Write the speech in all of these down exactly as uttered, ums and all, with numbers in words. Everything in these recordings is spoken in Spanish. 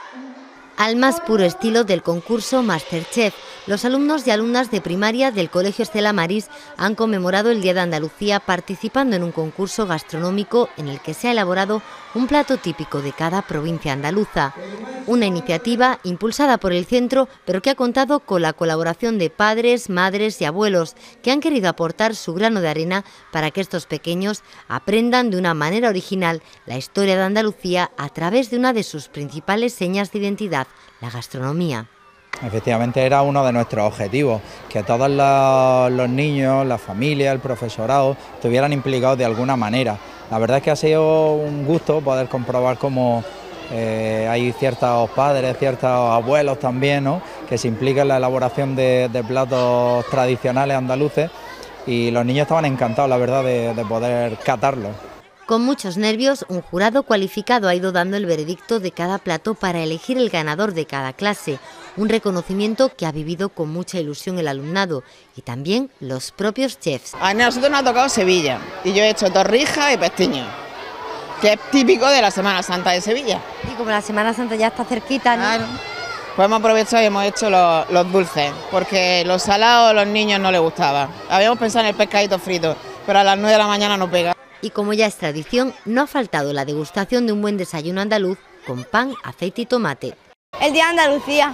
Al más puro estilo del concurso MasterChef, los alumnos y alumnas de primaria del Colegio Estela Maris han conmemorado el Día de Andalucía participando en un concurso gastronómico en el que se ha elaborado un plato típico de cada provincia andaluza. Una iniciativa impulsada por el centro, pero que ha contado con la colaboración de padres, madres y abuelos, que han querido aportar su grano de arena para que estos pequeños aprendan de una manera original la historia de Andalucía a través de una de sus principales señas de identidad, la gastronomía. Efectivamente era uno de nuestros objetivos, que todos los, los niños, la familia, el profesorado estuvieran implicados de alguna manera. La verdad es que ha sido un gusto poder comprobar cómo eh, hay ciertos padres, ciertos abuelos también, ¿no?, que se implican en la elaboración de, de platos tradicionales andaluces, y los niños estaban encantados, la verdad, de, de poder catarlos. Con muchos nervios, un jurado cualificado ha ido dando el veredicto de cada plato para elegir el ganador de cada clase, un reconocimiento que ha vivido con mucha ilusión el alumnado y también los propios chefs. A nosotros nos ha tocado Sevilla y yo he hecho torrijas y pestiños, que es típico de la Semana Santa de Sevilla. Y como la Semana Santa ya está cerquita, ¿no? Claro. Pues hemos aprovechado y hemos hecho los, los dulces, porque los salados a los niños no les gustaba. Habíamos pensado en el pescadito frito, pero a las nueve de la mañana no pega. Y como ya es tradición, no ha faltado la degustación de un buen desayuno andaluz con pan, aceite y tomate. El Día de Andalucía.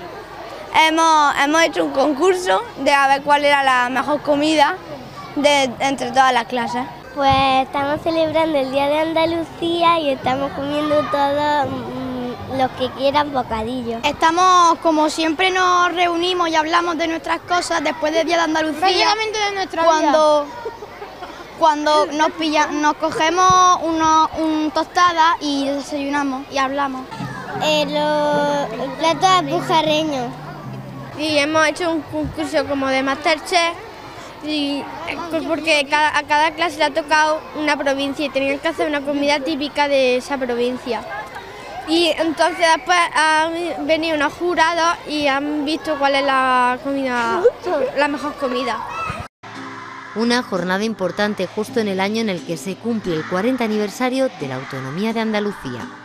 Hemos, hemos hecho un concurso de a ver cuál era la mejor comida de, entre todas las clases. Pues estamos celebrando el Día de Andalucía y estamos comiendo todos mmm, los que quieran bocadillos. Estamos, como siempre nos reunimos y hablamos de nuestras cosas después del Día de Andalucía. Prácticamente de nuestra cuando, cuando nos, pilla, nos cogemos unos, un tostada y desayunamos y hablamos. Eh, los platos alpujarreños. Y hemos hecho un concurso como de MasterChef, y, pues porque cada, a cada clase le ha tocado una provincia y tenían que hacer una comida típica de esa provincia. Y entonces después han venido unos jurados y han visto cuál es la comida, la mejor comida. Una jornada importante justo en el año en el que se cumple el cuarenta aniversario de la autonomía de Andalucía.